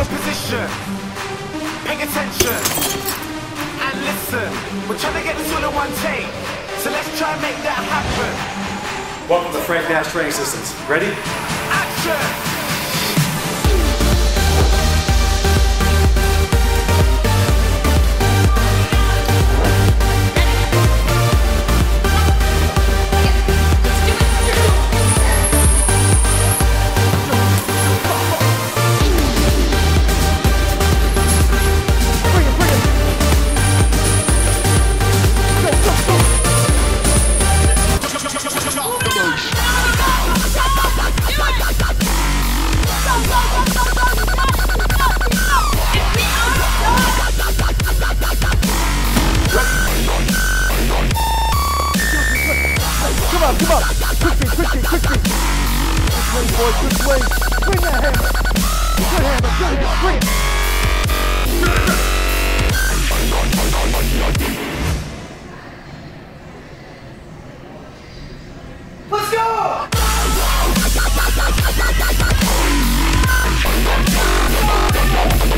your position. Pay attention and listen. We're trying to get this all in one take, so let's try and make that happen. Welcome to Frank Nash Training Systems. Ready? Action! Come on! Quick feet! Quick way, boy, quick way! Bring that hammer! Good hammer, bring it! Let's go!